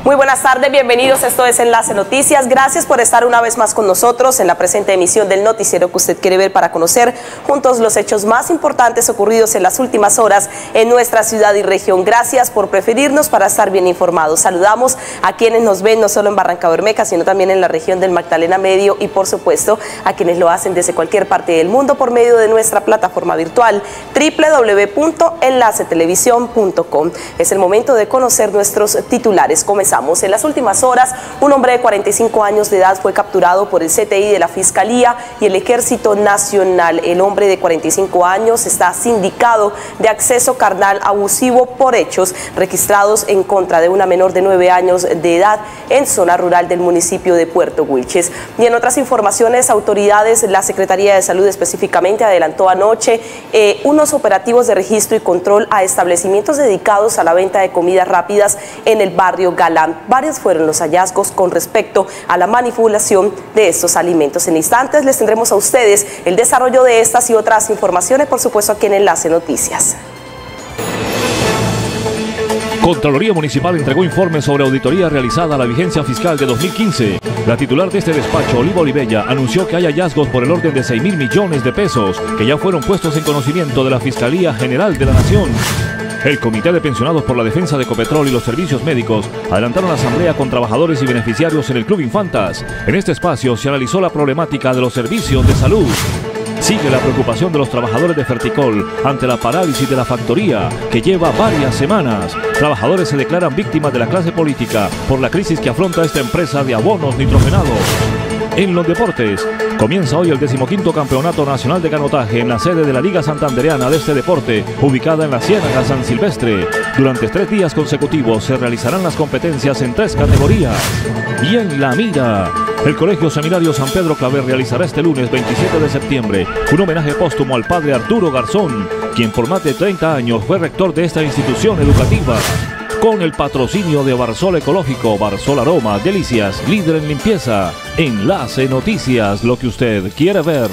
Muy buenas tardes, bienvenidos, esto es Enlace Noticias. Gracias por estar una vez más con nosotros en la presente emisión del noticiero que usted quiere ver para conocer juntos los hechos más importantes ocurridos en las últimas horas en nuestra ciudad y región. Gracias por preferirnos para estar bien informados. Saludamos a quienes nos ven no solo en Barrancabermeja, sino también en la región del Magdalena Medio y por supuesto a quienes lo hacen desde cualquier parte del mundo por medio de nuestra plataforma virtual www.enlacetelevisión.com. Es el momento de conocer nuestros titulares. Comenzamos. En las últimas horas, un hombre de 45 años de edad fue capturado por el CTI de la Fiscalía y el Ejército Nacional. El hombre de 45 años está sindicado de acceso carnal abusivo por hechos registrados en contra de una menor de 9 años de edad en zona rural del municipio de Puerto Wilches. Y en otras informaciones, autoridades, la Secretaría de Salud específicamente, adelantó anoche unos operativos de registro y control a establecimientos dedicados a la venta de comidas rápidas en el barrio Galán. Varios fueron los hallazgos con respecto a la manipulación de estos alimentos. En instantes les tendremos a ustedes el desarrollo de estas y otras informaciones, por supuesto, aquí en Enlace Noticias. Contraloría Municipal entregó informes sobre auditoría realizada a la vigencia fiscal de 2015. La titular de este despacho, Oliva Olivella, anunció que hay hallazgos por el orden de 6.000 millones de pesos que ya fueron puestos en conocimiento de la Fiscalía General de la Nación. El Comité de Pensionados por la Defensa de Ecopetrol y los Servicios Médicos adelantaron la asamblea con trabajadores y beneficiarios en el Club Infantas. En este espacio se analizó la problemática de los servicios de salud. Sigue la preocupación de los trabajadores de Ferticol ante la parálisis de la factoría, que lleva varias semanas. Trabajadores se declaran víctimas de la clase política por la crisis que afronta esta empresa de abonos nitrogenados. En los deportes, comienza hoy el 15º Campeonato Nacional de Canotaje en la sede de la Liga Santandereana de este deporte, ubicada en la Ciénaga San Silvestre. Durante 3 días consecutivos se realizarán las competencias en 3 categorías. Y en la mira, el Colegio Seminario San Pedro Claver realizará este lunes 27 de septiembre un homenaje póstumo al padre Arturo Garzón, quien por más de 30 años fue rector de esta institución educativa. Con el patrocinio de Barsol Ecológico, Barsol Aroma, Delicias, líder en limpieza. Enlace Noticias, lo que usted quiere ver.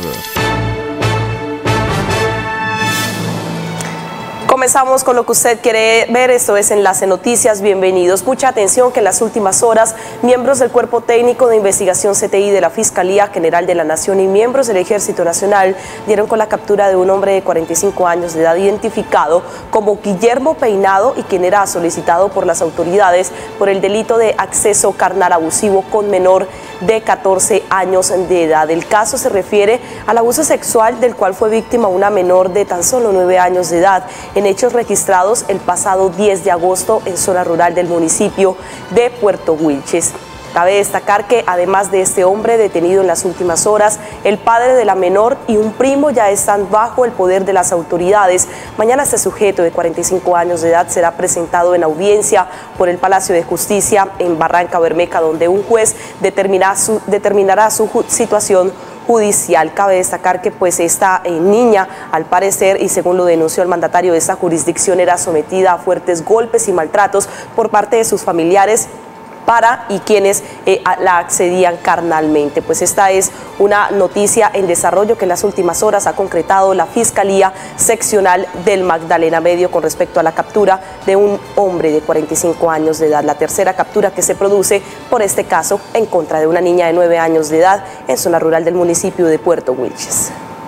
Comenzamos con lo que usted quiere ver, esto es Enlace Noticias, bienvenidos. Mucha atención que en las últimas horas, miembros del Cuerpo Técnico de Investigación CTI de la Fiscalía General de la Nación y miembros del Ejército Nacional dieron con la captura de un hombre de 45 años de edad identificado como Guillermo Peinado y quien era solicitado por las autoridades por el delito de acceso carnal abusivo con menor de 14 años de edad. El caso se refiere al abuso sexual del cual fue víctima una menor de tan solo 9 años de edad en hechos registrados el pasado 10 de agosto en zona rural del municipio de Puerto Wilches. Cabe destacar que además de este hombre detenido en las últimas horas, el padre de la menor y un primo ya están bajo el poder de las autoridades. Mañana este sujeto de 45 años de edad será presentado en audiencia por el Palacio de Justicia en Barrancabermeja, donde un juez determinará su situación judicial. Cabe destacar que pues esta niña, al parecer, y según lo denunció el mandatario de esta jurisdicción, era sometida a fuertes golpes y maltratos por parte de sus familiares y quienes la accedían carnalmente. Pues esta es una noticia en desarrollo que en las últimas horas ha concretado la Fiscalía Seccional del Magdalena Medio con respecto a la captura de un hombre de 45 años de edad, la tercera captura que se produce por este caso en contra de una niña de 9 años de edad en zona rural del municipio de Puerto Wilches.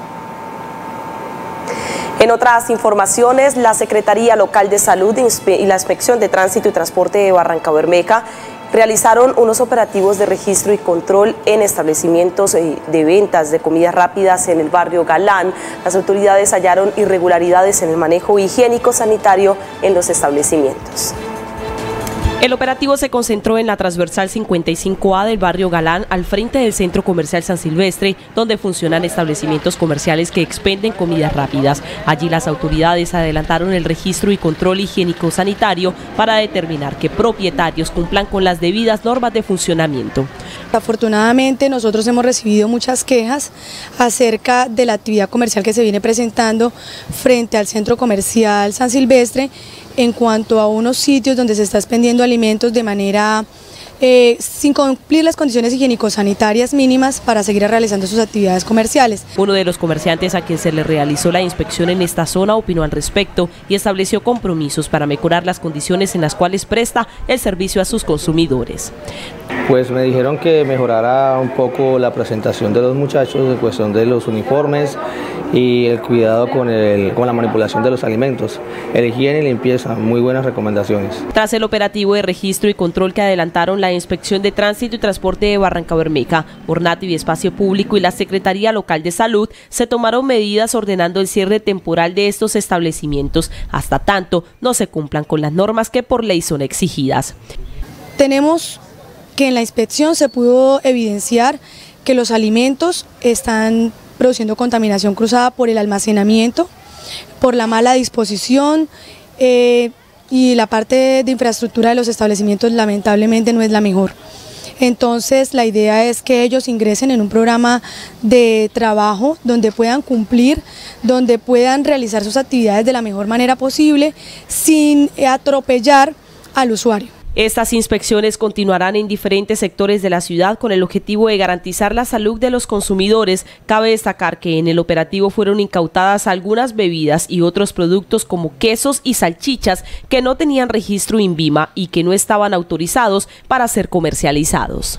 En otras informaciones, la Secretaría Local de Salud y la Inspección de Tránsito y Transporte de Barrancabermeja realizaron unos operativos de registro y control en establecimientos de ventas de comidas rápidas en el barrio Galán. Las autoridades hallaron irregularidades en el manejo higiénico sanitario en los establecimientos. El operativo se concentró en la transversal 55A del barrio Galán, al frente del Centro Comercial San Silvestre, donde funcionan establecimientos comerciales que expenden comidas rápidas. Allí las autoridades adelantaron el registro y control higiénico-sanitario para determinar que propietarios cumplan con las debidas normas de funcionamiento. Afortunadamente nosotros hemos recibido muchas quejas acerca de la actividad comercial que se viene presentando frente al Centro Comercial San Silvestre en cuanto a unos sitios donde se está expendiendo alimentos de manera sin cumplir las condiciones higiénico-sanitarias mínimas para seguir realizando sus actividades comerciales. Uno de los comerciantes a quien se le realizó la inspección en esta zona opinó al respecto y estableció compromisos para mejorar las condiciones en las cuales presta el servicio a sus consumidores. Pues me dijeron que mejorara un poco la presentación de los muchachos en cuestión de los uniformes y el cuidado con la manipulación de los alimentos, el higiene y limpieza, muy buenas recomendaciones. Tras el operativo de registro y control que adelantaron la Inspección de Tránsito y Transporte de Barrancabermeja, Ornativ y Espacio Público y la Secretaría Local de Salud, se tomaron medidas ordenando el cierre temporal de estos establecimientos, hasta tanto no se cumplan con las normas que por ley son exigidas. Tenemos que en la inspección se pudo evidenciar que los alimentos están produciendo contaminación cruzada por el almacenamiento, por la mala disposición y la parte de infraestructura de los establecimientos lamentablemente no es la mejor. Entonces la idea es que ellos ingresen en un programa de trabajo donde puedan cumplir, donde puedan realizar sus actividades de la mejor manera posible sin atropellar al usuario. Estas inspecciones continuarán en diferentes sectores de la ciudad con el objetivo de garantizar la salud de los consumidores. Cabe destacar que en el operativo fueron incautadas algunas bebidas y otros productos como quesos y salchichas que no tenían registro INVIMA y que no estaban autorizados para ser comercializados.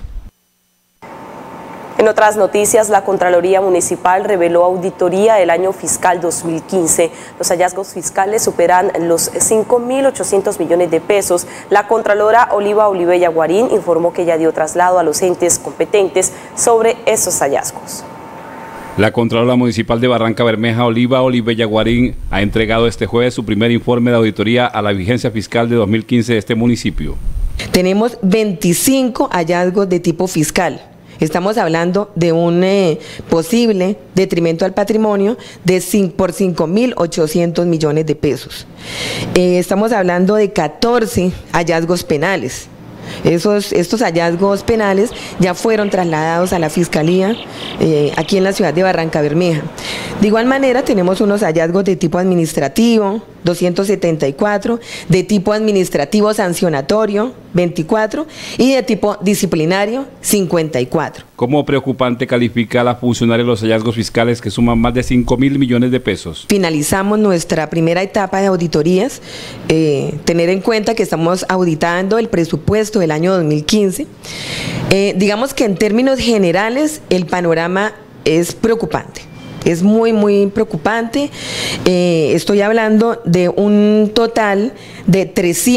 En otras noticias, la Contraloría Municipal reveló auditoría del año fiscal 2015. Los hallazgos fiscales superan los 5.800 millones de pesos. La Contralora Oliva Olivella Guarín informó que ya dio traslado a los entes competentes sobre esos hallazgos. La Contralora Municipal de Barrancabermeja, Oliva Olivella Guarín, ha entregado este jueves su primer informe de auditoría a la vigencia fiscal de 2015 de este municipio. Tenemos 25 hallazgos de tipo fiscal. Estamos hablando de un posible detrimento al patrimonio por 5.800 millones de pesos. Estamos hablando de 14 hallazgos penales. Estos hallazgos penales ya fueron trasladados a la Fiscalía aquí en la ciudad de Barrancabermeja. De igual manera tenemos unos hallazgos de tipo administrativo, 274, de tipo administrativo sancionatorio, 24, y de tipo disciplinario, 54. ¿Cómo preocupante califica a la funcionaria los hallazgos fiscales que suman más de 5.000 millones de pesos? Finalizamos nuestra primera etapa de auditorías, tener en cuenta que estamos auditando el presupuesto del año 2015. Digamos que en términos generales el panorama es preocupante. Es muy preocupante. Estoy hablando de un total de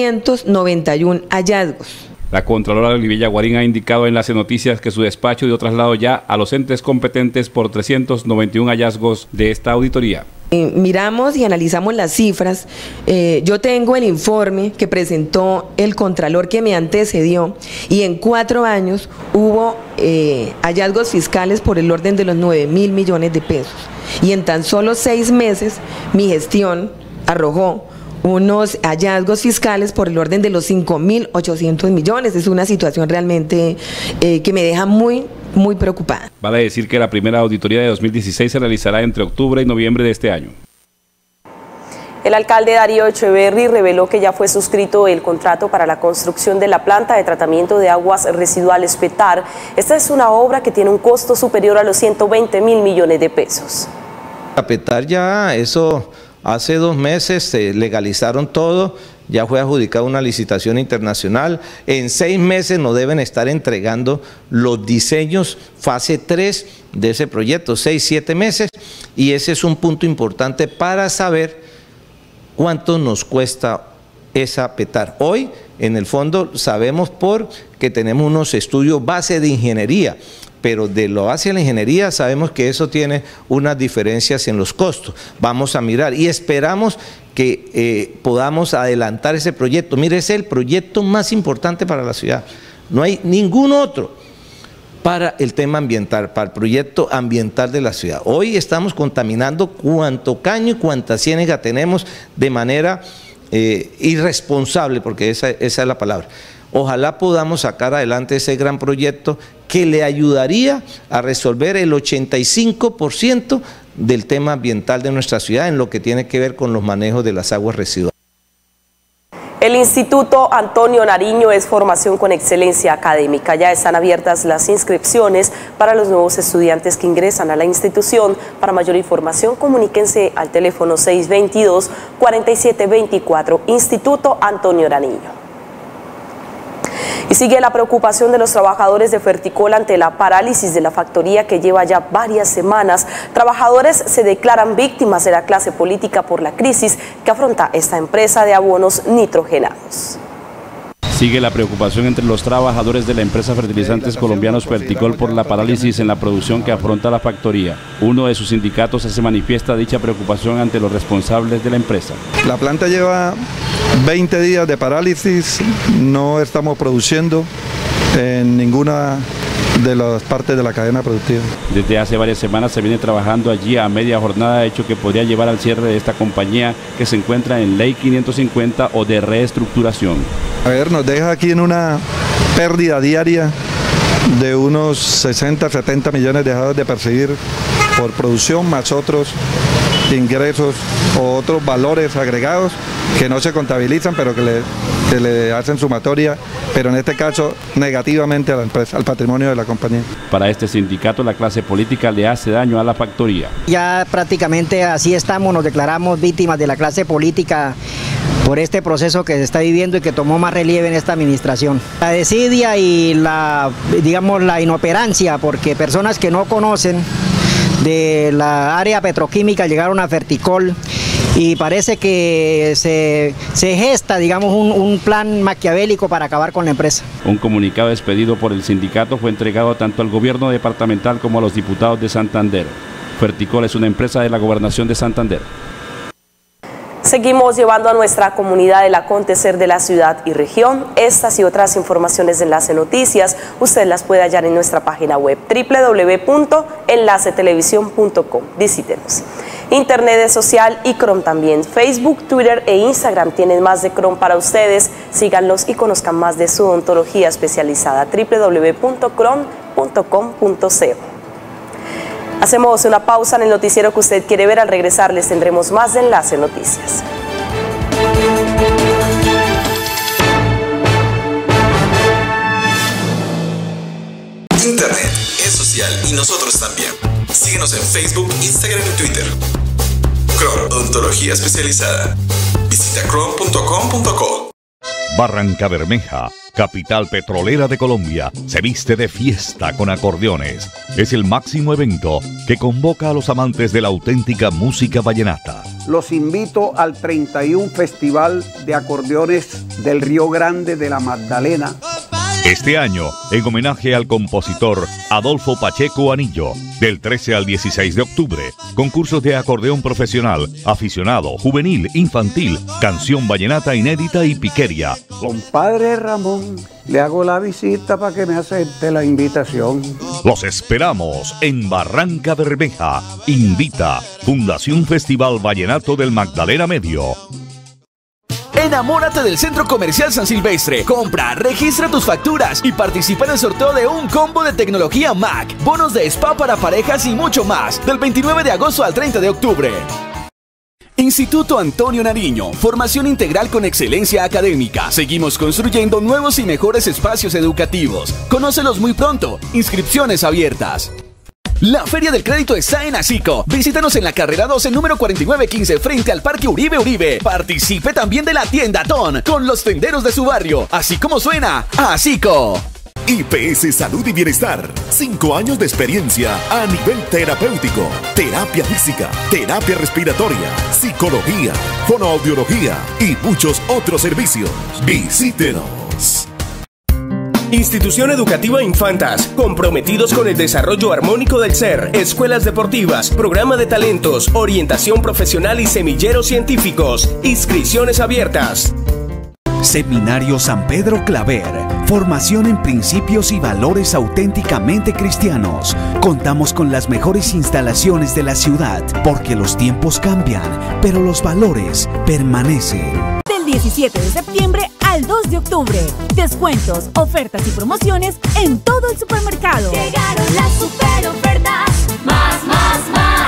391 hallazgos. La Contralora Olivella Guarín ha indicado en las noticias que su despacho dio traslado ya a los entes competentes por 391 hallazgos de esta auditoría. Miramos y analizamos las cifras. Yo tengo el informe que presentó el Contralor que me antecedió y en 4 años hubo hallazgos fiscales por el orden de los 9.000 millones de pesos. Y en tan solo 6 meses mi gestión arrojó unos hallazgos fiscales por el orden de los 5.800 millones. Es una situación realmente que me deja muy preocupada. Vale decir que la primera auditoría de 2016 se realizará entre octubre y noviembre de este año. El alcalde Darío Echeverry reveló que ya fue suscrito el contrato para la construcción de la planta de tratamiento de aguas residuales PETAR. Esta es una obra que tiene un costo superior a los 120.000 millones de pesos. La PETAR ya, eso hace 2 meses se legalizaron todo. Ya fue adjudicada una licitación internacional. En 6 meses nos deben estar entregando los diseños fase 3 de ese proyecto, 6-7 meses. Y ese es un punto importante para saber cuánto nos cuesta esa PETAR. Hoy, en el fondo, sabemos porque tenemos unos estudios base de ingeniería, pero de lo base de la ingeniería sabemos que eso tiene unas diferencias en los costos. Vamos a mirar y esperamos que podamos adelantar ese proyecto. Mire, ese es el proyecto más importante para la ciudad. No hay ningún otro para el tema ambiental, para el proyecto ambiental de la ciudad. Hoy estamos contaminando cuanto caño y cuanta ciénaga tenemos de manera irresponsable, porque esa es la palabra. Ojalá podamos sacar adelante ese gran proyecto que le ayudaría a resolver el 85% del tema ambiental de nuestra ciudad en lo que tiene que ver con los manejos de las aguas residuales. El Instituto Antonio Nariño es formación con excelencia académica. Ya están abiertas las inscripciones para los nuevos estudiantes que ingresan a la institución. Para mayor información, comuníquense al teléfono 622-4724, Instituto Antonio Nariño. Y sigue la preocupación de los trabajadores de Ferticol ante la parálisis de la factoría que lleva ya varias semanas. Trabajadores se declaran víctimas de la clase política por la crisis que afronta esta empresa de abonos nitrogenados. Sigue la preocupación entre los trabajadores de la empresa Fertilizantes Colombianos Ferticol por la parálisis en la producción que afronta la factoría. Uno de sus sindicatos se manifiesta dicha preocupación ante los responsables de la empresa. La planta lleva 20 días de parálisis, no estamos produciendo en ninguna de las partes de la cadena productiva. Desde hace varias semanas se viene trabajando allí a media jornada, hecho que podría llevar al cierre de esta compañía que se encuentra en Ley 550 o de reestructuración. A ver, nos deja aquí en una pérdida diaria de unos 60-70 millones dejados de percibir por producción, más otros ingresos o otros valores agregados que no se contabilizan, pero que le hacen sumatoria, pero en este caso negativamente a la empresa, al patrimonio de la compañía. Para este sindicato, la clase política le hace daño a la factoría. Ya prácticamente así estamos, nos declaramos víctimas de la clase política por este proceso que se está viviendo y que tomó más relieve en esta administración. La desidia y la inoperancia, porque personas que no conocen de la área petroquímica llegaron a Ferticol y parece que se gesta, digamos, un plan maquiavélico para acabar con la empresa. Un comunicado expedido por el sindicato fue entregado tanto al gobierno departamental como a los diputados de Santander. Ferticol es una empresa de la Gobernación de Santander. Seguimos llevando a nuestra comunidad el acontecer de la ciudad y región. Estas y otras informaciones de Enlace Noticias, usted las puede hallar en nuestra página web www.enlacetelevisión.com. Visítenos. Internet es social y Chrome también. Facebook, Twitter e Instagram tienen más de Chrome para ustedes. Síganlos y conozcan más de su odontología especializada. www.chrome.com.co. Hacemos una pausa en el noticiero que usted quiere ver. Al regresar les tendremos más de Enlace Noticias. Internet es social y nosotros también. Síguenos en Facebook, Instagram y Twitter. Chrome, odontología especializada. Visita chrome.com.co. Barrancabermeja, capital petrolera de Colombia, se viste de fiesta con acordeones. Es el máximo evento que convoca a los amantes de la auténtica música vallenata. Los invito al 31 Festival de Acordeones del Río Grande de la Magdalena. Este año, en homenaje al compositor Adolfo Pacheco Anillo, del 13 al 16 de octubre, concursos de acordeón profesional, aficionado, juvenil, infantil, canción vallenata inédita y piquería. Compadre Ramón, le hago la visita para que me acepte la invitación. Los esperamos en Barrancabermeja. Invita Fundación Festival Vallenato del Magdalena Medio. Enamórate del Centro Comercial San Silvestre. Compra, registra tus facturas y participa en el sorteo de un combo de tecnología Mac, bonos de spa para parejas y mucho más, del 29 de agosto al 30 de octubre. Instituto Antonio Nariño, formación integral con excelencia académica. Seguimos construyendo nuevos y mejores espacios educativos. Conócelos muy pronto. Inscripciones abiertas. La Feria del Crédito está en Asico. Visítanos en la carrera 12, número 4915, frente al Parque Uribe. Participe también de la Tienda Ton, con los tenderos de su barrio. Así como suena, Asico. IPS Salud y Bienestar. 5 años de experiencia a nivel terapéutico. Terapia física, terapia respiratoria, psicología, fonoaudiología y muchos otros servicios. Visítenos. Institución Educativa Infantas, comprometidos con el desarrollo armónico del ser, escuelas deportivas, programa de talentos, orientación profesional y semilleros científicos. Inscripciones abiertas. Seminario San Pedro Claver, formación en principios y valores auténticamente cristianos. Contamos con las mejores instalaciones de la ciudad, porque los tiempos cambian, pero los valores permanecen. Del 17 de septiembre al 2 de octubre. Descuentos, ofertas y promociones en todo el supermercado. Llegaron las super ofertas. Más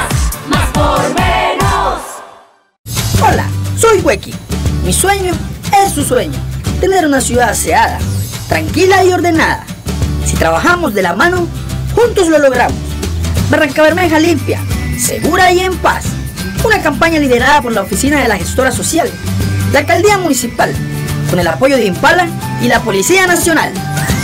por menos. Hola, soy Huequi. Mi sueño Es su sueño, tener una ciudad aseada, tranquila y ordenada. Si trabajamos de la mano, juntos lo logramos. Barrancabermeja limpia, segura y en paz. Una campaña liderada por la Oficina de la Gestora Social, la Alcaldía Municipal, con el apoyo de Impala y la Policía Nacional.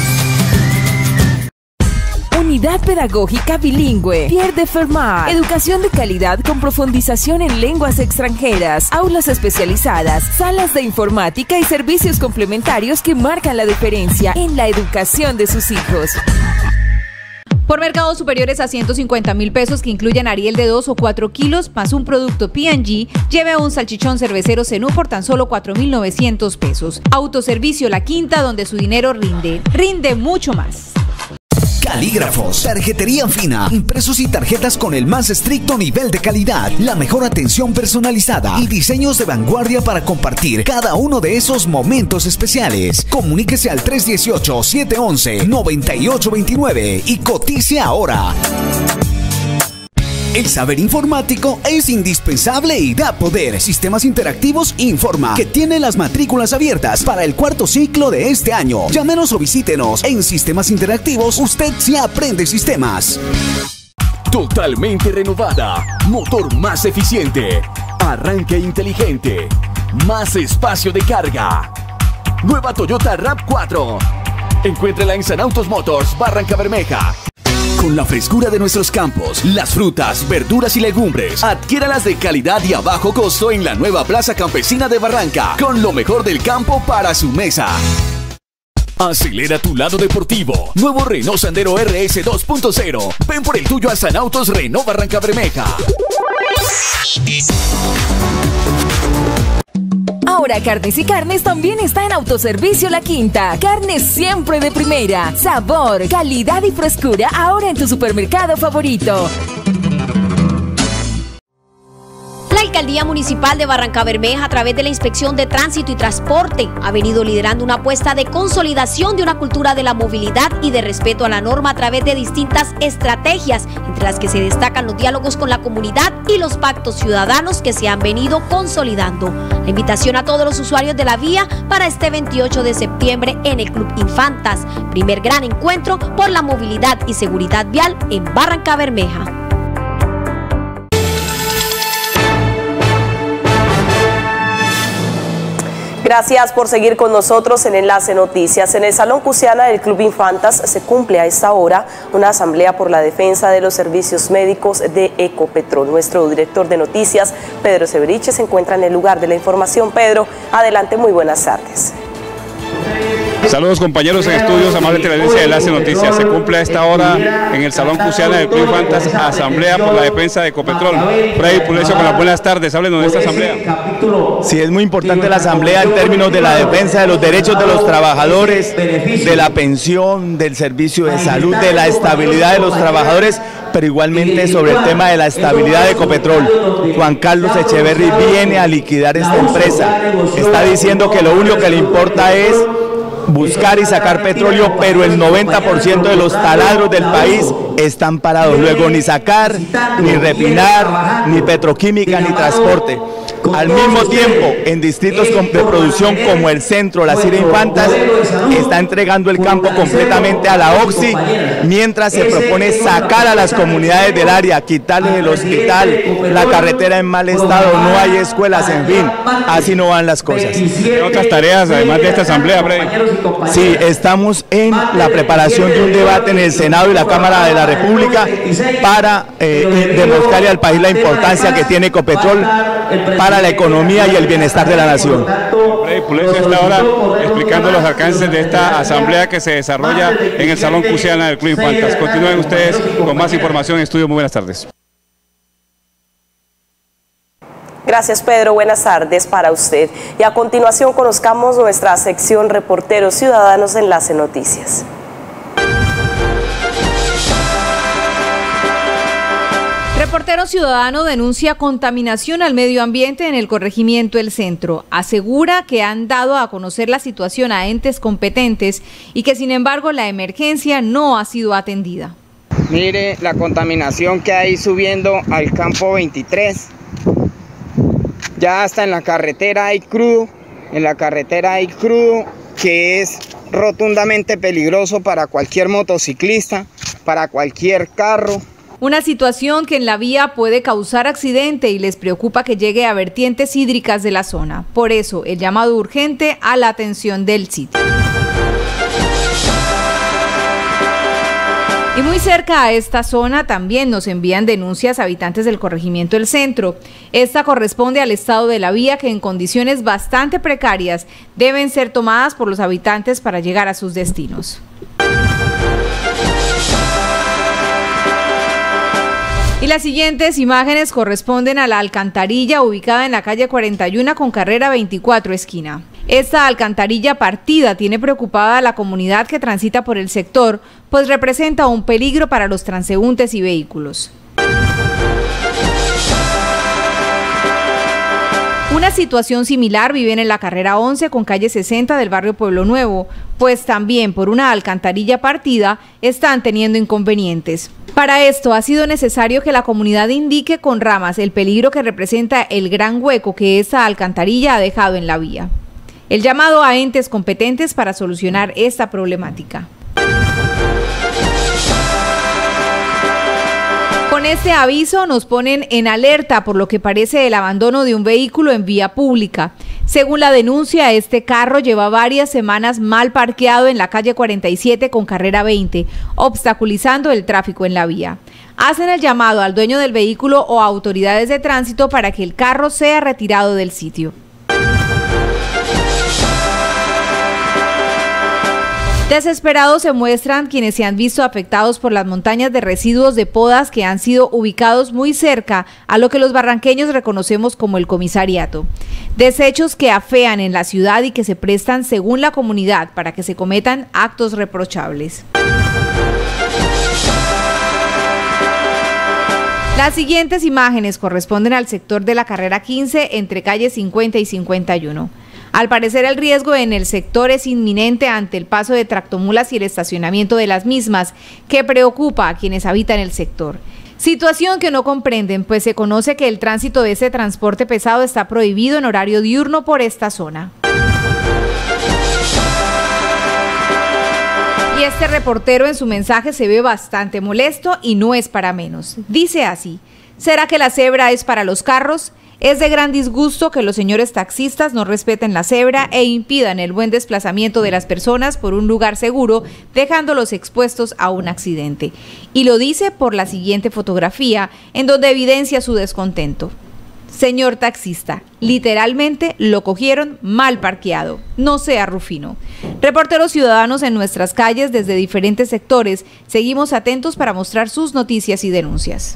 Unidad Pedagógica Bilingüe, Pierre de Fermat, educación de calidad con profundización en lenguas extranjeras, aulas especializadas, salas de informática y servicios complementarios que marcan la diferencia en la educación de sus hijos. Por mercados superiores a 150.000 pesos que incluyan Ariel de 2 o 4 kilos más un producto P&G, lleve un salchichón cervecero Zenú por tan solo 4.900 pesos. Autoservicio La Quinta, donde su dinero rinde mucho más. Calígrafos, tarjetería fina, impresos y tarjetas con el más estricto nivel de calidad, la mejor atención personalizada y diseños de vanguardia para compartir cada uno de esos momentos especiales. Comuníquese al 318-711-9829 y cotice ahora. El saber informático es indispensable y da poder. Sistemas Interactivos informa que tiene las matrículas abiertas para el cuarto ciclo de este año. Llámenos o visítenos. En Sistemas Interactivos usted sí aprende sistemas. Totalmente renovada, motor más eficiente, arranque inteligente, más espacio de carga. Nueva Toyota RAV4. Encuéntrala en San Autos Motors, Barrancabermeja. Con la frescura de nuestros campos, las frutas, verduras y legumbres, adquiéralas de calidad y a bajo costo en la nueva Plaza Campesina de Barranca, con lo mejor del campo para su mesa. Acelera tu lado deportivo. Nuevo Renault Sandero RS 2.0. Ven por el tuyo a San Autos Renault Barrancabermeja. Ahora Carnes y Carnes también está en Autoservicio La Quinta. Carnes siempre de primera. Sabor, calidad y frescura ahora en tu supermercado favorito. La Alcaldía Municipal de Barrancabermeja, a través de la Inspección de Tránsito y Transporte, ha venido liderando una apuesta de consolidación de una cultura de la movilidad y de respeto a la norma a través de distintas estrategias, entre las que se destacan los diálogos con la comunidad y los pactos ciudadanos que se han venido consolidando. La invitación a todos los usuarios de la vía para este 28 de septiembre en el Club Infantas, primer gran encuentro por la movilidad y seguridad vial en Barrancabermeja. Gracias por seguir con nosotros en Enlace Noticias. En el Salón Cusiana del Club Infantas se cumple a esta hora una asamblea por la defensa de los servicios médicos de Ecopetrol. Nuestro director de noticias, Pedro Severiche, se encuentra en el lugar de la información. Pedro, adelante, muy buenas tardes. Saludos compañeros en estudios, amable televidencia de Enlace Noticias. Se cumple a esta hora en el Salón Cusiana del Club Infantas asamblea por la defensa de Ecopetrol. Freddy Pulecio con las buenas tardes, háblenos de esta asamblea. Sí, es muy importante la asamblea en términos de la defensa de los derechos de los trabajadores, de la pensión, del servicio de salud, de la estabilidad de los trabajadores, pero igualmente sobre el tema de la estabilidad de Ecopetrol. Juan Carlos Echeverry viene a liquidar esta empresa. Está diciendo que lo único que le importa es buscar y sacar petróleo, pero el 90% de los taladros del país están parados. Luego ni sacar, ni refinar, ni petroquímica, ni transporte. Al mismo tiempo, en distritos de producción como el centro, la Cira Infantas, está entregando el campo completamente a la OXI, mientras se propone sacar a las comunidades del área, quitarles el hospital, la carretera en mal estado, no hay escuelas, en fin, así no van las cosas. ¿Qué otras tareas, además de esta asamblea, Freddy? Sí, estamos en la preparación de un debate en el Senado y la Cámara de la República para demostrarle al país la importancia que tiene Ecopetrol para la economía y el bienestar de la nación. Freddy Pulecio está ahora explicando los alcances de esta asamblea que se desarrolla en el Salón Cusiana del Club Infantas. Continúen ustedes con más información en estudio. Muy buenas tardes. Gracias, Pedro. Buenas tardes para usted. Y a continuación conozcamos nuestra sección Reporteros Ciudadanos Enlace Noticias. Reportero Ciudadano denuncia contaminación al medio ambiente en el corregimiento El Centro. Asegura que han dado a conocer la situación a entes competentes y que sin embargo la emergencia no ha sido atendida. Mire la contaminación que hay subiendo al campo 23. Ya hasta en la carretera hay crudo En la carretera hay crudo que es rotundamente peligroso para cualquier motociclista, para cualquier carro. Una situación que en la vía puede causar accidente y les preocupa que llegue a vertientes hídricas de la zona. Por eso, el llamado urgente a la atención del sitio. Y muy cerca a esta zona también nos envían denuncias habitantes del corregimiento El Centro. Esta corresponde al estado de la vía que en condiciones bastante precarias deben ser tomadas por los habitantes para llegar a sus destinos. Y las siguientes imágenes corresponden a la alcantarilla ubicada en la calle 41 con carrera 24 esquina. Esta alcantarilla partida tiene preocupada a la comunidad que transita por el sector, pues representa un peligro para los transeúntes y vehículos. Una situación similar viven en la carrera 11 con calle 60 del barrio Pueblo Nuevo, pues también por una alcantarilla partida están teniendo inconvenientes. Para esto ha sido necesario que la comunidad indique con ramas el peligro que representa el gran hueco que esta alcantarilla ha dejado en la vía. El llamado a entes competentes para solucionar esta problemática. Con este aviso nos ponen en alerta por lo que parece el abandono de un vehículo en vía pública. Según la denuncia, este carro lleva varias semanas mal parqueado en la calle 47 con carrera 20, obstaculizando el tráfico en la vía. Hacen el llamado al dueño del vehículo o a autoridades de tránsito para que el carro sea retirado del sitio. Desesperados se muestran quienes se han visto afectados por las montañas de residuos de podas que han sido ubicados muy cerca a lo que los barranqueños reconocemos como el comisariato. Desechos que afean en la ciudad y que se prestan, según la comunidad, para que se cometan actos reprochables. Las siguientes imágenes corresponden al sector de la carrera 15 entre calles 50 y 51. Al parecer el riesgo en el sector es inminente ante el paso de tractomulas y el estacionamiento de las mismas, que preocupa a quienes habitan el sector. Situación que no comprenden, pues se conoce que el tránsito de ese transporte pesado está prohibido en horario diurno por esta zona. Y este reportero en su mensaje se ve bastante molesto y no es para menos. Dice así: ¿será que la cebra es para los carros? Es de gran disgusto que los señores taxistas no respeten la cebra e impidan el buen desplazamiento de las personas por un lugar seguro, dejándolos expuestos a un accidente. Y lo dice por la siguiente fotografía, en donde evidencia su descontento. Señor taxista, literalmente lo cogieron mal parqueado. No sea Rufino. Reporteros ciudadanos en nuestras calles desde diferentes sectores, seguimos atentos para mostrar sus noticias y denuncias.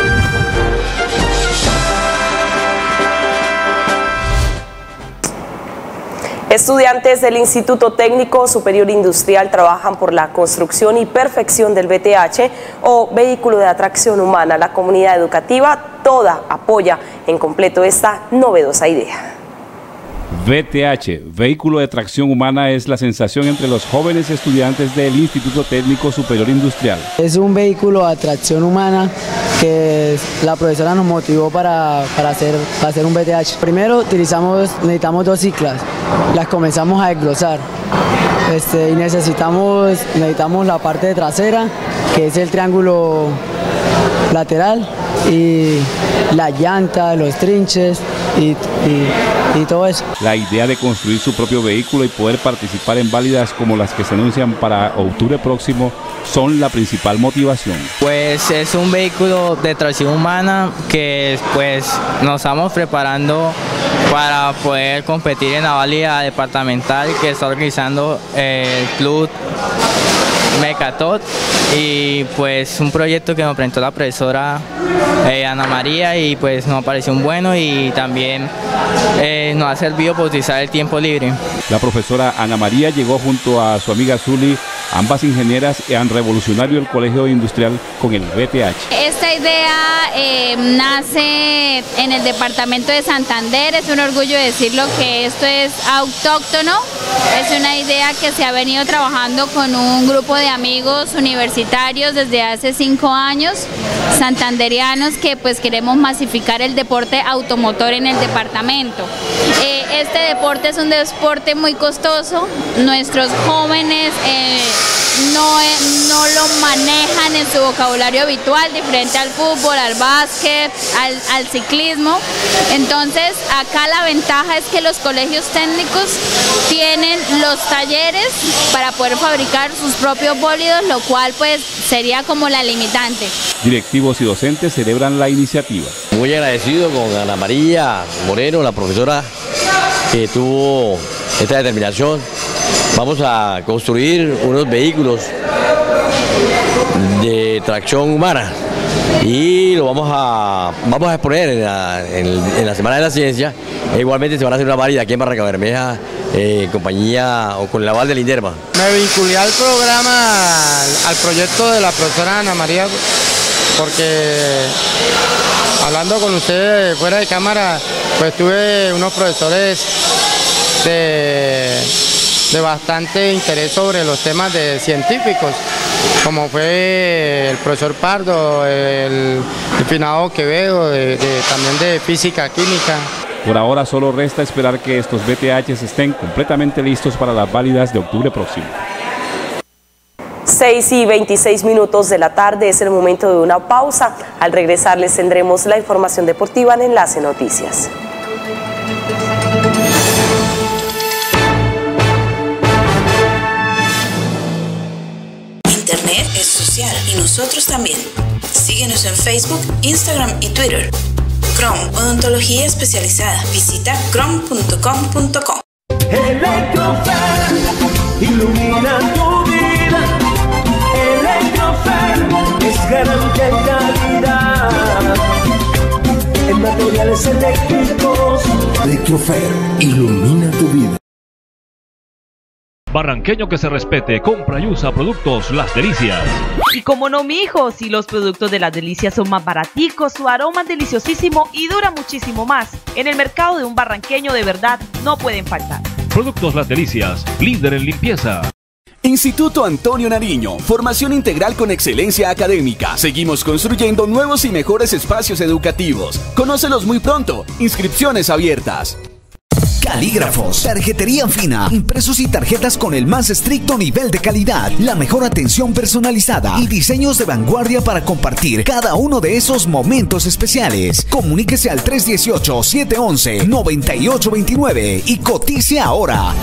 Estudiantes del Instituto Técnico Superior Industrial trabajan por la construcción y perfección del VTH o vehículo de atracción humana. La comunidad educativa toda apoya en completo esta novedosa idea. VTH, vehículo de tracción humana, es la sensación entre los jóvenes estudiantes del Instituto Técnico Superior Industrial. Es un vehículo de tracción humana que la profesora nos motivó para hacer un VTH. Primero necesitamos dos ciclas, las comenzamos a desglosar y necesitamos la parte trasera, que es el triángulo lateral, y la llanta, los trinches y todo eso. La idea de construir su propio vehículo y poder participar en válidas como las que se anuncian para octubre próximo son la principal motivación. Pues es un vehículo de tracción humana que pues nos estamos preparando para poder competir en la válida departamental que está organizando el club Mecatot, y pues un proyecto que nos presentó la profesora Ana María, y pues nos pareció un bueno y también nos ha servido para utilizar el tiempo libre. La profesora Ana María llegó junto a su amiga Zuli, ambas ingenieras, y han revolucionado el Colegio Industrial con el VTH. Esta idea nace en el departamento de Santander, es un orgullo decirlo que esto es autóctono, es una idea que se ha venido trabajando con un grupo de amigos universitarios desde hace 5 años, santanderianos, que pues queremos masificar el deporte automotor en el departamento. Este deporte es un deporte muy costoso, nuestros jóvenes no lo manejan en su vocabulario habitual, diferente al fútbol, al básquet, al ciclismo. Entonces acá la ventaja es que los colegios técnicos tienen los talleres para poder fabricar sus propios bólidos, lo cual pues sería como la limitante. Directivos y docentes celebran la iniciativa. Muy agradecido con Ana María Moreno, la profesora que tuvo esta determinación. Vamos a construir unos vehículos de tracción humana y lo vamos a exponer en la Semana de la Ciencia. E igualmente se van a hacer una válida aquí en Barrancabermeja en compañía o con el aval del INDERMA. Me vinculé al programa, al proyecto de la profesora Ana María, porque hablando con ustedes fuera de cámara, pues tuve unos profesores de bastante interés sobre los temas de científicos, como fue el profesor Pardo, el finado Quevedo, también de física, química. Por ahora solo resta esperar que estos VTHs estén completamente listos para las válidas de octubre próximo. 6:26 de la tarde, es el momento de una pausa. Al regresar les tendremos la información deportiva en Enlace Noticias. Internet es social y nosotros también. Síguenos en Facebook, Instagram y Twitter. Chrome, odontología especializada. Visita chrome.com.co. Electrofer, ilumina tu vida. Electrofer es garantía y calidad en materiales eléctricos. Electrofer, ilumina tu vida. Barranqueño que se respete, compra y usa productos Las Delicias. Y como no, mijo, si los productos de Las Delicias son más baraticos, su aroma es deliciosísimo y dura muchísimo más. En el mercado de un barranqueño de verdad no pueden faltar. Productos Las Delicias, líder en limpieza. Instituto Antonio Nariño, formación integral con excelencia académica. Seguimos construyendo nuevos y mejores espacios educativos. Conócelos muy pronto. Inscripciones abiertas. Calígrafos, tarjetería fina, impresos y tarjetas con el más estricto nivel de calidad, la mejor atención personalizada y diseños de vanguardia para compartir cada uno de esos momentos especiales. Comuníquese al 318-711-9829 y cotice ahora.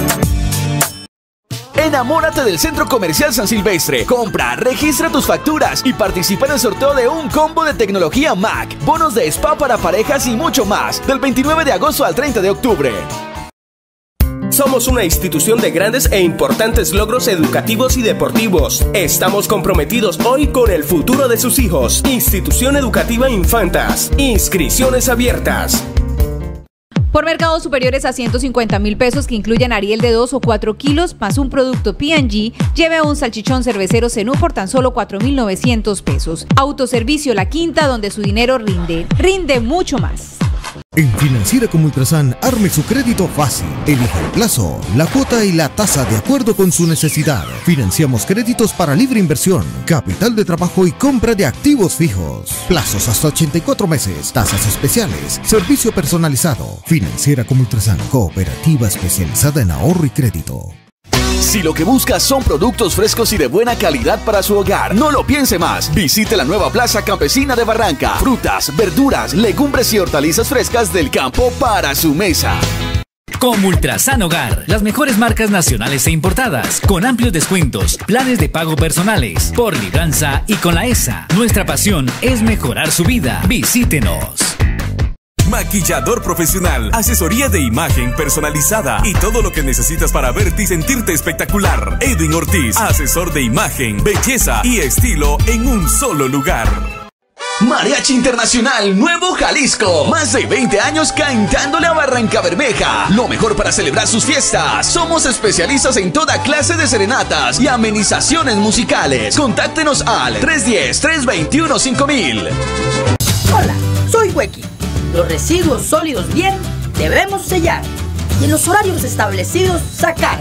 Enamórate del Centro Comercial San Silvestre. Compra, registra tus facturas y participa en el sorteo de un combo de tecnología Mac, bonos de spa para parejas y mucho más, del 29 de agosto al 30 de octubre. Somos una institución de grandes e importantes logros educativos y deportivos. Estamos comprometidos hoy con el futuro de sus hijos. Institución Educativa Infantas. Inscripciones abiertas. Por mercados superiores a 150.000 pesos que incluyen Ariel de 2 o 4 kilos más un producto P&G, lleve un salchichón cervecero Zenú por tan solo 4.900 pesos. Autoservicio La Quinta, donde su dinero rinde mucho más. En Financiera como Ultrasan, arme su crédito fácil. Elija el plazo, la cuota y la tasa de acuerdo con su necesidad. Financiamos créditos para libre inversión, capital de trabajo y compra de activos fijos. Plazos hasta 84 meses, tasas especiales, servicio personalizado. Financiera como Ultrasan, cooperativa especializada en ahorro y crédito. Si lo que busca son productos frescos y de buena calidad para su hogar, no lo piense más. Visite la nueva Plaza Campesina de Barranca. Frutas, verduras, legumbres y hortalizas frescas del campo para su mesa. Como Ultrasan Hogar, las mejores marcas nacionales e importadas, con amplios descuentos, planes de pago personales, por libranza y con la ESA. Nuestra pasión es mejorar su vida. Visítenos. Maquillador profesional, asesoría de imagen personalizada y todo lo que necesitas para verte y sentirte espectacular. Edwin Ortiz, asesor de imagen, belleza y estilo en un solo lugar. Mariachi Internacional Nuevo Jalisco. Más de 20 años cantándole a Barrancabermeja. Lo mejor para celebrar sus fiestas. Somos especialistas en toda clase de serenatas y amenizaciones musicales. Contáctenos al 310-321-5000. Hola, soy Huequi. Los residuos sólidos bien debemos sellar y en los horarios establecidos sacar.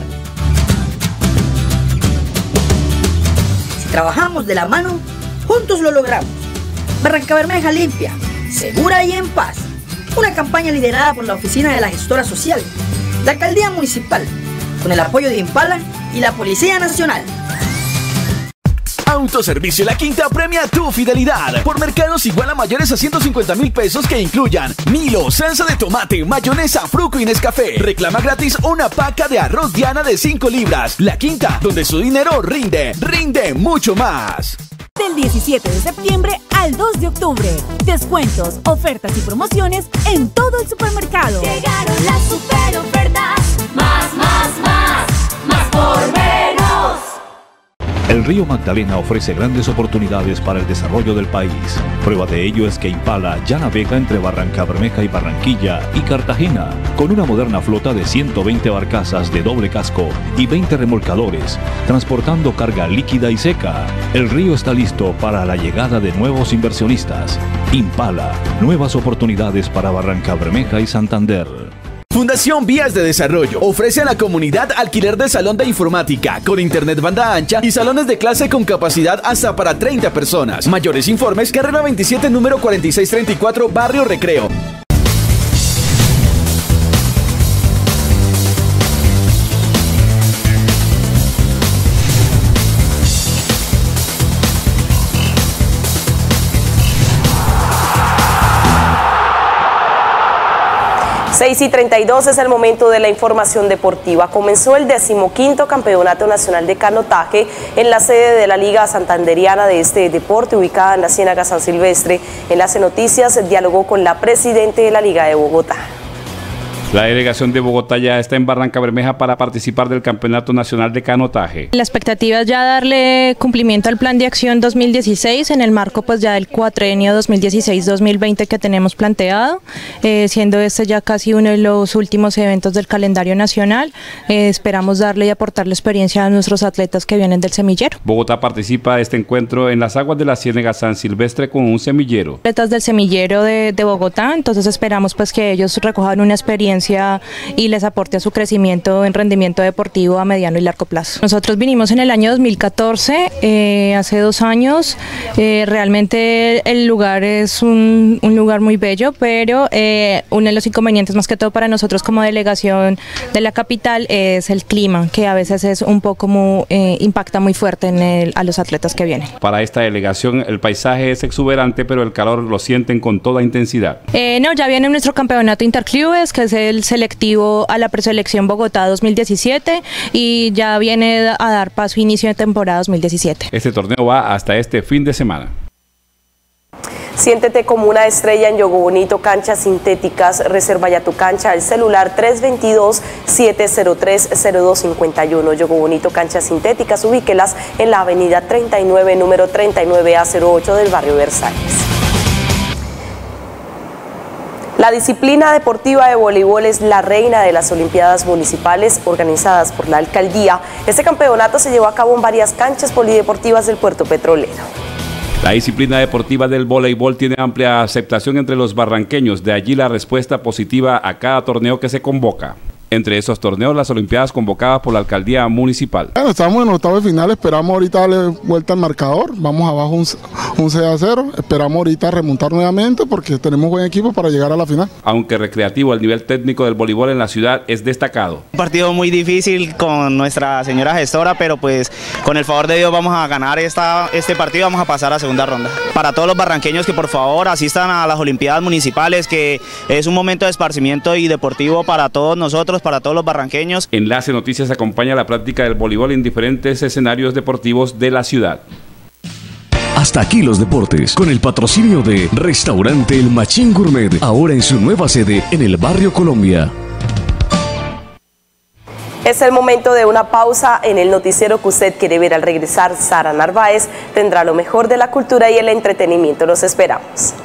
Si trabajamos de la mano, juntos lo logramos. Barrancabermeja limpia, segura y en paz. Una campaña liderada por la Oficina de la Gestora Social, la Alcaldía Municipal, con el apoyo de Impala y la Policía Nacional. Autoservicio La Quinta premia tu fidelidad por mercados igual a mayores a 150,000 pesos que incluyan Milo, salsa de tomate, mayonesa, Fruco y Nescafé. Reclama gratis una paca de arroz Diana de 5 libras. La Quinta, donde su dinero rinde mucho más. Del 17 de septiembre al 2 de octubre. Descuentos, ofertas y promociones en todo el supermercado. Llegaron las super ofertas. Más por menos. El Río Magdalena ofrece grandes oportunidades para el desarrollo del país. Prueba de ello es que Impala ya navega entre Barrancabermeja y Barranquilla y Cartagena, con una moderna flota de 120 barcazas de doble casco y 20 remolcadores, transportando carga líquida y seca. El río está listo para la llegada de nuevos inversionistas. Impala, nuevas oportunidades para Barrancabermeja y Santander. Fundación Vías de Desarrollo ofrece a la comunidad alquiler de salón de informática con internet banda ancha y salones de clase con capacidad hasta para 30 personas. Mayores informes, carrera 27, número 4634, Barrio Recreo. Seis y 32 es el momento de la información deportiva. Comenzó el 15º Campeonato Nacional de Canotaje en la sede de la Liga Santanderiana de este deporte, ubicada en la Ciénaga San Silvestre. Enlace Noticias dialogó con la presidente de la Liga de Bogotá. La delegación de Bogotá ya está en Barrancabermeja para participar del Campeonato Nacional de Canotaje. La expectativa es ya darle cumplimiento al Plan de Acción 2016 en el marco pues ya del cuatrienio 2016-2020 que tenemos planteado, siendo este ya casi uno de los últimos eventos del calendario nacional. Esperamos darle y aportarle experiencia a nuestros atletas que vienen del semillero. Bogotá participa de este encuentro en las aguas de la Ciénaga San Silvestre con un semillero. Atletas del semillero de Bogotá, entonces esperamos pues que ellos recojan una experiencia y les aporte a su crecimiento en rendimiento deportivo a mediano y largo plazo. Nosotros vinimos en el año 2014, hace 2 años, realmente el lugar es un lugar muy bello, pero uno de los inconvenientes más que todo para nosotros como delegación de la capital es el clima, que a veces es un poco impacta muy fuerte a los atletas que vienen. Para esta delegación el paisaje es exuberante, pero el calor lo sienten con toda intensidad. No, ya viene nuestro campeonato interclubes, que es el selectivo a la preselección Bogotá 2017 y ya viene a dar paso a inicio de temporada 2017. Este torneo va hasta este fin de semana. Siéntete como una estrella en Yogo Bonito Canchas Sintéticas. Reserva ya tu cancha al celular 322-703-0251. Yogo Bonito Canchas Sintéticas, ubíquelas en la avenida 39, número 39A08 del barrio Versalles. La disciplina deportiva de voleibol es la reina de las Olimpiadas Municipales organizadas por la Alcaldía. Este campeonato se llevó a cabo en varias canchas polideportivas del Puerto Petrolero. La disciplina deportiva del voleibol tiene amplia aceptación entre los barranqueños, de allí la respuesta positiva a cada torneo que se convoca. Entre esos torneos, las Olimpiadas convocadas por la Alcaldía Municipal. Bueno, estamos en octavos de final, esperamos ahorita darle vuelta al marcador, vamos abajo un 6-0, esperamos ahorita remontar nuevamente porque tenemos buen equipo para llegar a la final. Aunque recreativo, el nivel técnico del voleibol en la ciudad es destacado. Un partido muy difícil con nuestra señora gestora, pero pues con el favor de Dios vamos a ganar este partido y vamos a pasar a segunda ronda. Para todos los barranqueños que por favor asistan a las Olimpiadas Municipales, que es un momento de esparcimiento y deportivo para todos nosotros, para todos los barranqueños. Enlace Noticias acompaña la práctica del voleibol en diferentes escenarios deportivos de la ciudad. Hasta aquí los deportes, con el patrocinio de Restaurante El Machín Gourmet, ahora en su nueva sede en el barrio Colombia. Es el momento de una pausa en el noticiero que usted quiere ver. Al regresar, Sara Narváez tendrá lo mejor de la cultura y el entretenimiento. Los esperamos.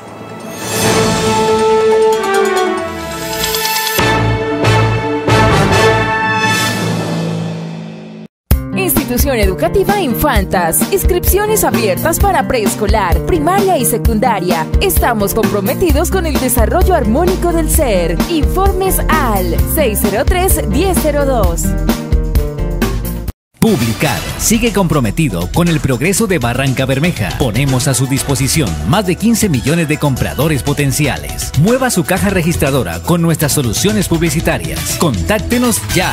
Institución Educativa Infantas. Inscripciones abiertas para preescolar, primaria y secundaria. Estamos comprometidos con el desarrollo armónico del ser. Informes al 603-1002. Publicar sigue comprometido con el progreso de Barrancabermeja. Ponemos a su disposición más de 15 millones de compradores potenciales. Mueva su caja registradora con nuestras soluciones publicitarias. Contáctenos ya.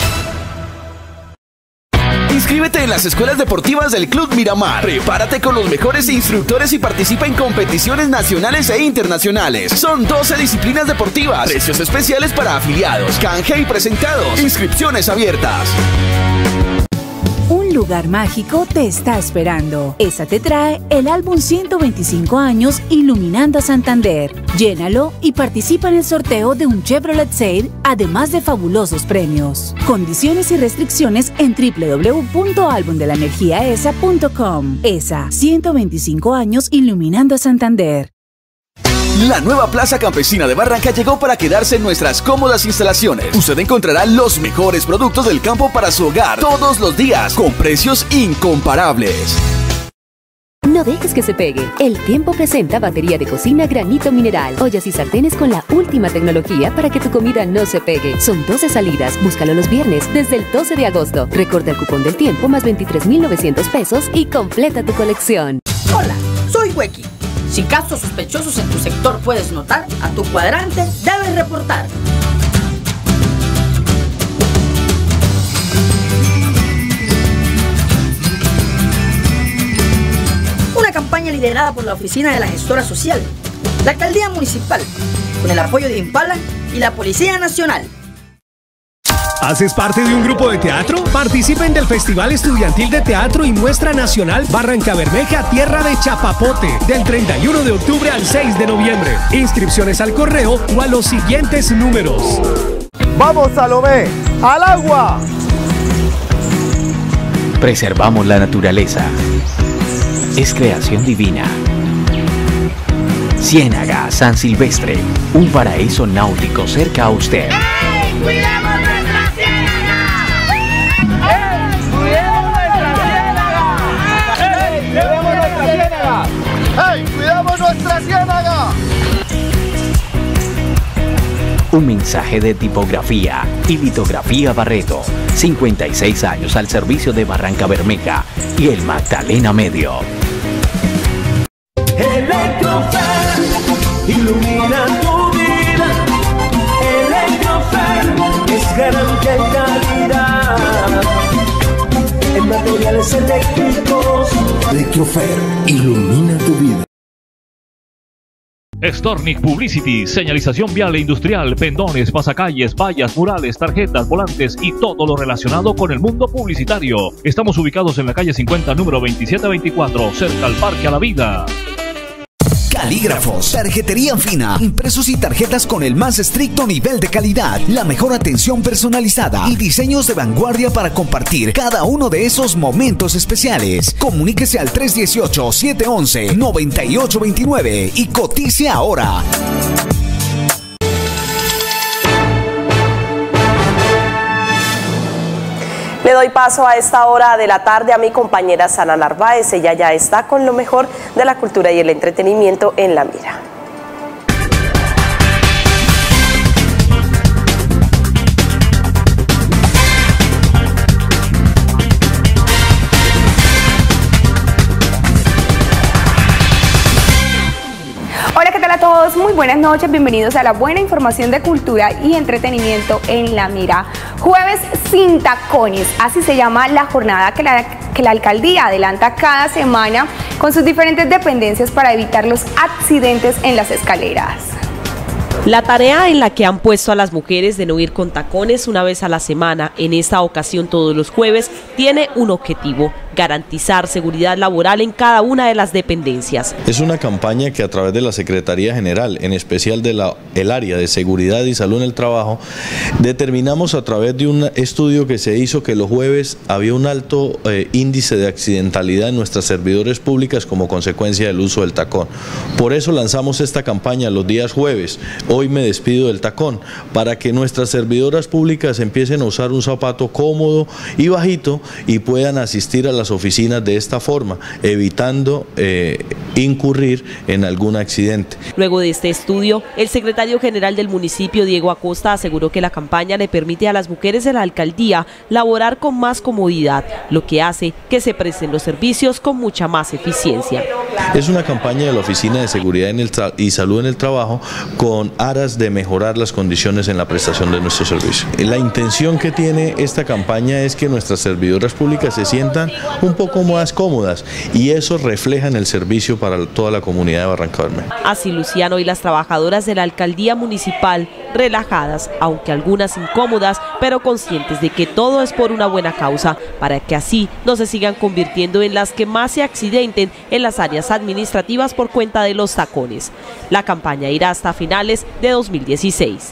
Inscríbete en las escuelas deportivas del Club Miramar. Prepárate con los mejores instructores y participa en competiciones nacionales e internacionales. Son 12 disciplinas deportivas, precios especiales para afiliados, canje y presentados. Inscripciones abiertas. Un lugar mágico te está esperando. ESA te trae el álbum 125 años Iluminando a Santander. Llénalo y participa en el sorteo de un Chevrolet Sail, además de fabulosos premios. Condiciones y restricciones en www.albumdelaenergiaesa.com. ESA, 125 años Iluminando a Santander. La nueva Plaza Campesina de Barranca llegó para quedarse en nuestras cómodas instalaciones. Usted encontrará los mejores productos del campo para su hogar todos los días con precios incomparables. No dejes que se pegue. El Tiempo presenta batería de cocina Granito Mineral. Ollas y sartenes con la última tecnología para que tu comida no se pegue. Son 12 salidas. Búscalo los viernes desde el 12 de agosto. Recorta el cupón del Tiempo más 23.900 pesos y completa tu colección. Hola, soy Huequi. Si casos sospechosos en tu sector puedes notar, a tu cuadrante debes reportar. Una campaña liderada por la Oficina de la Gestora Social, la Alcaldía Municipal, con el apoyo de Impala y la Policía Nacional. ¿Haces parte de un grupo de teatro? Participen del Festival Estudiantil de Teatro y Muestra Nacional Barrancabermeja Tierra de Chapapote del 31 de octubre al 6 de noviembre. Inscripciones al correo o a los siguientes números. ¡Vamos, Salomé! ¡Al agua! Preservamos la naturaleza. Es creación divina. Ciénaga San Silvestre, un paraíso náutico cerca a usted. ¡Ey! ¡Cuidemos nuestra ciénaga! ¡Ey! ¡Cuidemos nuestra ciénaga! ¡Ey! ¡Cuidemos nuestra ciénaga! ¡Ey! ¡Cuidemos nuestra ciénaga! Un mensaje de tipografía y litografía Barreto. 56 años al servicio de Barrancabermeja y el Magdalena Medio. Electrofer, ilumina tu vida. Electrofer es garantía y calidad en materiales eléctricos. Electrofer, ilumina tu vida. Stornic Publicity, señalización vial e industrial, pendones, pasacalles, vallas, murales, tarjetas, volantes y todo lo relacionado con el mundo publicitario. Estamos ubicados en la calle 50, número 2724, cerca al Parque a la Vida. Calígrafos, tarjetería fina, impresos y tarjetas con el más estricto nivel de calidad, la mejor atención personalizada y diseños de vanguardia para compartir cada uno de esos momentos especiales. Comuníquese al 318-711-9829 y cotice ahora. Le doy paso a esta hora de la tarde a mi compañera Sara Narváez. Ella ya está con lo mejor de la cultura y el entretenimiento en La Mira. Hola, ¿qué tal a todos? Muy buenas noches, bienvenidos a la buena información de cultura y entretenimiento en La Mira. Jueves sin tacones, así se llama la jornada que la alcaldía adelanta cada semana con sus diferentes dependencias para evitar los accidentes en las escaleras. La tarea en la que han puesto a las mujeres de no ir con tacones una vez a la semana, en esta ocasión todos los jueves, tiene un objetivo: garantizar seguridad laboral en cada una de las dependencias. Es una campaña que a través de la Secretaría General, en especial del área de seguridad y salud en el trabajo, determinamos a través de un estudio que se hizo que los jueves había un alto índice de accidentalidad en nuestras servidores públicas como consecuencia del uso del tacón. Por eso lanzamos esta campaña los días jueves, hoy me despido del tacón, para que nuestras servidoras públicas empiecen a usar un zapato cómodo y bajito y puedan asistir a las oficinas de esta forma, evitando incurrir en algún accidente. Luego de este estudio, el secretario general del municipio, Diego Acosta, aseguró que la campaña le permite a las mujeres de la alcaldía laborar con más comodidad, lo que hace que se presten los servicios con mucha más eficiencia. Es una campaña de la Oficina de Seguridad y Salud en el Trabajo con aras de mejorar las condiciones en la prestación de nuestros servicios. La intención que tiene esta campaña es que nuestras servidoras públicas se sientan un poco más cómodas y eso refleja en el servicio para toda la comunidad de Barrancabermeja. Así lucían hoy las trabajadoras de la alcaldía municipal, relajadas, aunque algunas incómodas, pero conscientes de que todo es por una buena causa, para que así no se sigan convirtiendo en las que más se accidenten en las áreas administrativas por cuenta de los tacones. La campaña irá hasta finales de 2016.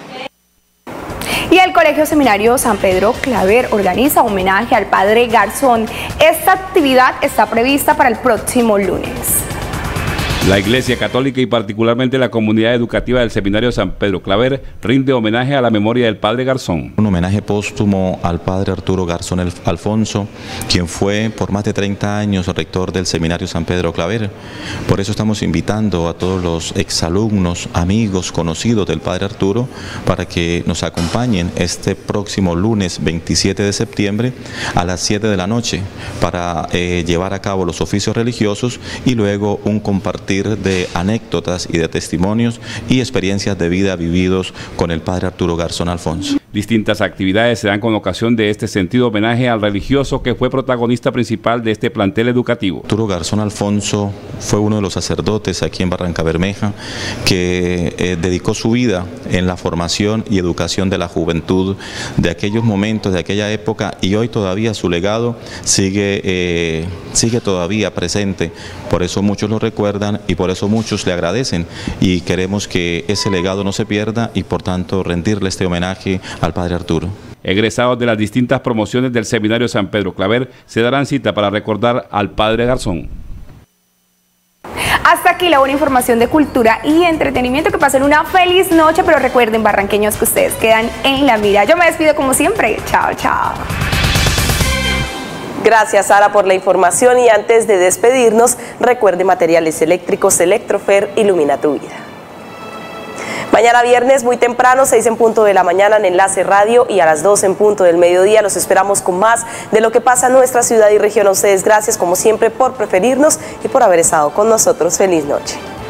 Y el Colegio Seminario San Pedro Claver organiza homenaje al Padre Garzón. Esta actividad está prevista para el próximo lunes. La Iglesia Católica y particularmente la comunidad educativa del Seminario San Pedro Claver rinde homenaje a la memoria del Padre Garzón. Un homenaje póstumo al Padre Arturo Garzón Alfonso, quien fue por más de 30 años rector del Seminario San Pedro Claver. Por eso estamos invitando a todos los exalumnos, amigos, conocidos del Padre Arturo para que nos acompañen este próximo lunes 27 de septiembre a las 7 de la noche para llevar a cabo los oficios religiosos y luego un compartir de anécdotas y de testimonios y experiencias de vida vividos con el Padre Arturo Garzón Alfonso. Distintas actividades se dan con ocasión de este sentido homenaje al religioso que fue protagonista principal de este plantel educativo. Arturo Garzón Alfonso fue uno de los sacerdotes aquí en Barrancabermeja que dedicó su vida en la formación y educación de la juventud de aquellos momentos, de aquella época, y hoy todavía su legado sigue todavía presente. Por eso muchos lo recuerdan y por eso muchos le agradecen y queremos que ese legado no se pierda y por tanto rendirle este homenaje al Padre Arturo. Egresados de las distintas promociones del Seminario San Pedro Claver se darán cita para recordar al Padre Garzón. Hasta aquí la buena información de cultura y entretenimiento. Que pasen una feliz noche, pero recuerden, barranqueños, que ustedes quedan en la mira. Yo me despido como siempre. Chao, chao. Gracias, Sara, por la información, y antes de despedirnos, recuerde materiales eléctricos Electrofer, ilumina tu vida. Mañana viernes, muy temprano, 6 en punto de la mañana en Enlace Radio y a las 2 en punto del mediodía. Los esperamos con más de lo que pasa en nuestra ciudad y región. A ustedes gracias, como siempre, por preferirnos y por haber estado con nosotros. Feliz noche.